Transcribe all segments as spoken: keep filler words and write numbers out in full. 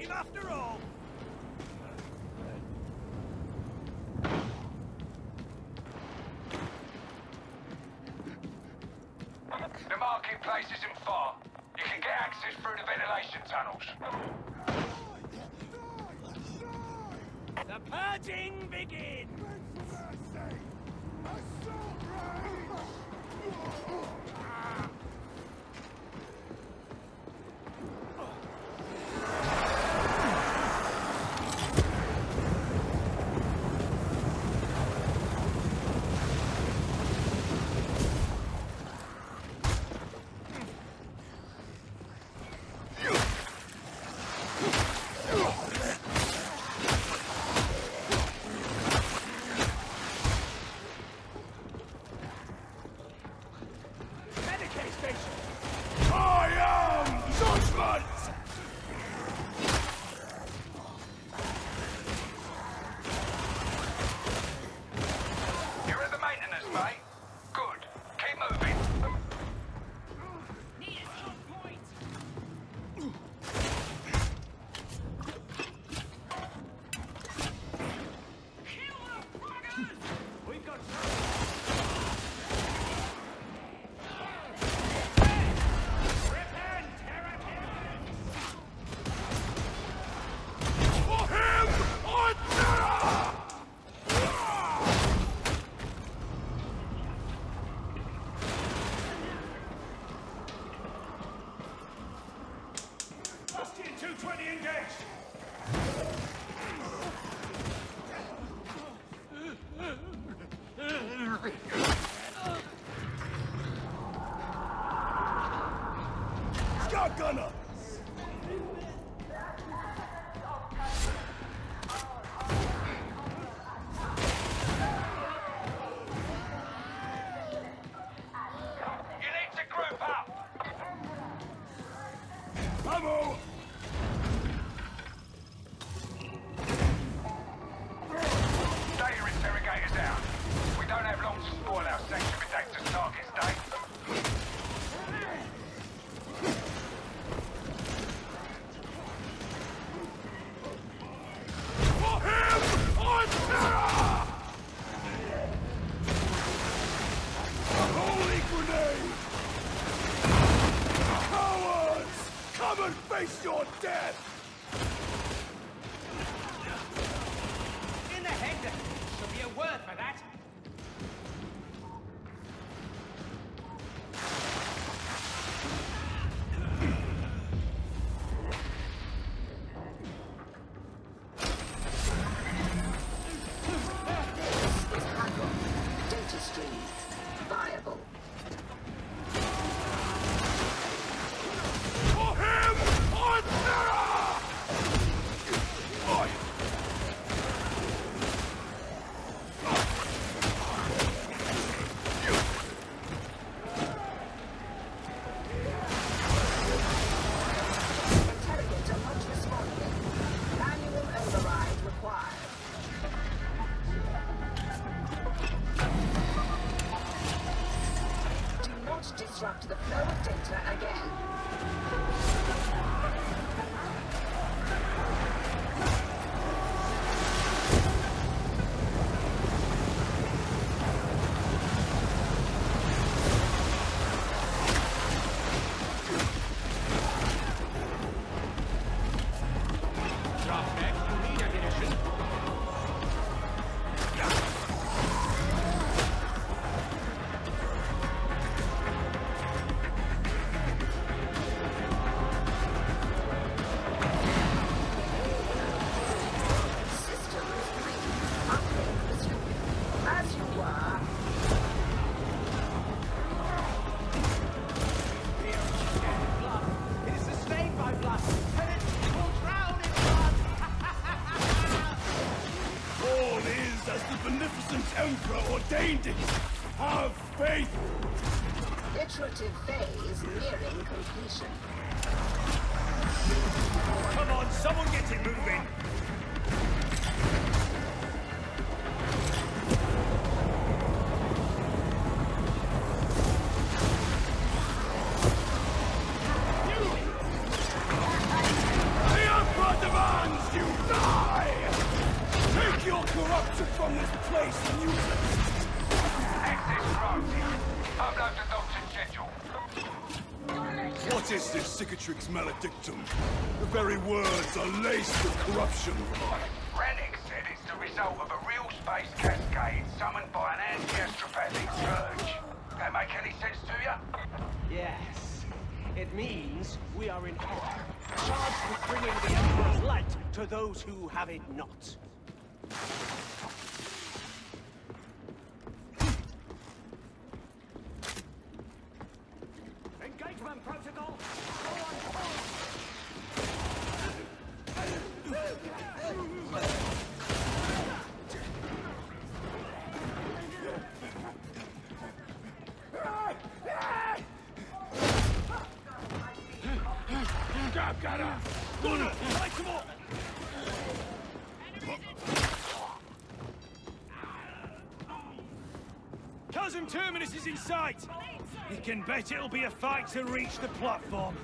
game after all. The marketplace isn't far. You can get access through the ventilation tunnels. The purging begins! two twenty engaged! Shotgunner! You need to group up! Ammo! Data interrogator down. We don't have long to spoil our section with Data's target state. For him! On terror! A holy grenade! Cowards! Come and face your death! In the head! There'll be a word for that. Data streams viable. For him! On terror! Oi! Interrogator not responding. Manual override required. Do not disrupt the flow of data again. Drop neck, you need ammunition. System three. Uplink resumed. As you were. Blood. It is sustained by blood. And it will drown in blood. All is as the beneficent Emperor ordained it! Have faith! Iterative phase nearing completion. Come on, someone get it moving! The Emperor demands! What is this cicatrix maledictum? The very words are laced with corruption. Rennick said it's the result of a real space cascade summoned by an anti-astropathic surge. That make any sense to you? Yes. It means we are in power, charged with bringing the Emperor's light to those who have it not. Engagement protocol! Go on course! Got, got her! Gonna light them up! Cousin Terminus is in sight! You can bet it'll be a fight to reach the platform.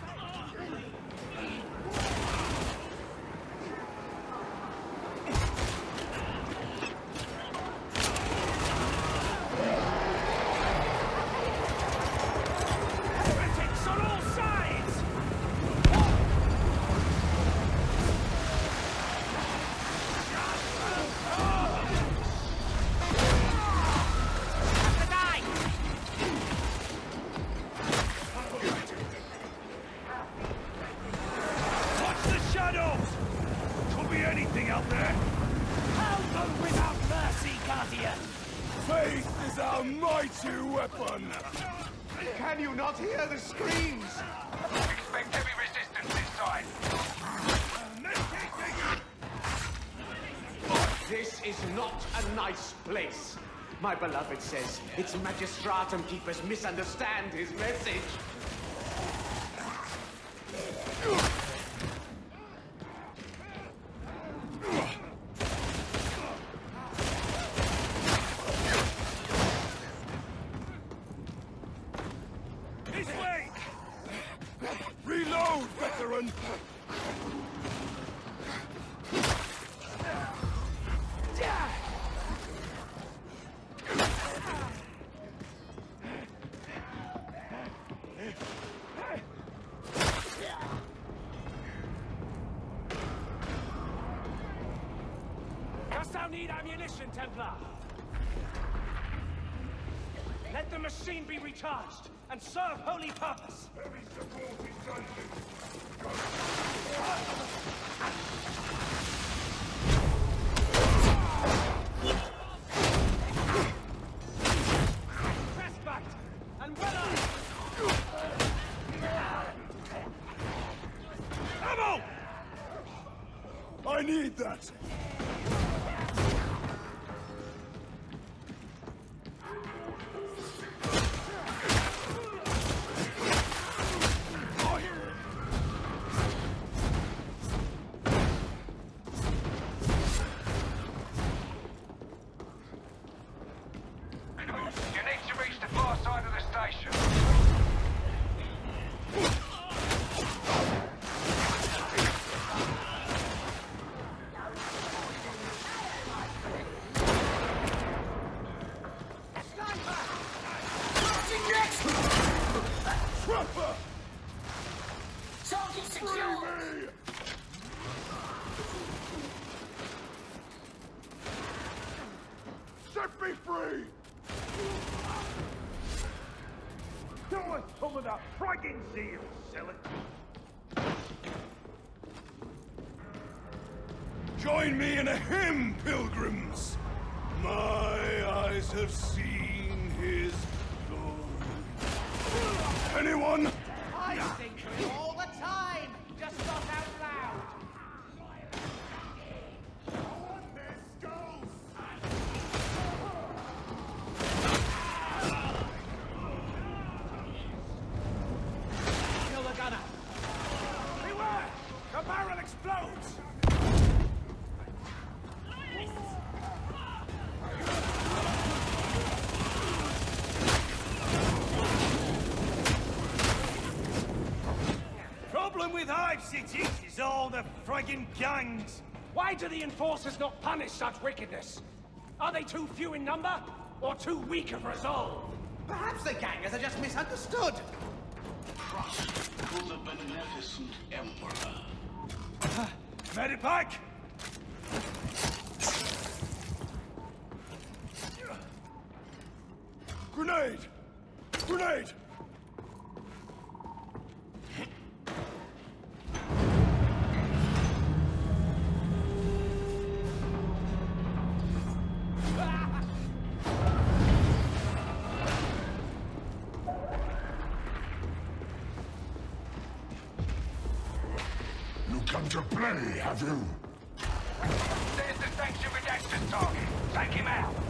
Heretics on all sides! Watch the shadows! Could be anything out there. How go without mercy, Guardian! Faith is our mighty weapon! Can you not hear the screams? Expect heavy resistance inside. This is not a nice place. My beloved says its magistratum keepers misunderstand his message. This way! Reload, veteran! Dost thou need ammunition, Templar? Let the machine be recharged and serve holy purpose. Heavy support is sending. Press back and well on! Ammo! I need that! You need to reach the far side of the station. Trapper! Target secured! Free me! Set me free! Show us some of that friggin' zeal, Zealot! Join me in a hymn, pilgrims! My eyes have seen his glory. Anyone? I think to it all the time, just not out loud. Kill the gunner. Beware! The barrel explodes! Problem with Hive City is all the friggin' gangs. Why do the enforcers not punish such wickedness? Are they too few in number, or too weak of resolve? Perhaps the gangers are just misunderstood. Crush. beneficent emperor. Medipack! Grenade! Grenade! You come to play, have you? There's the sanction redacted target. Take him out.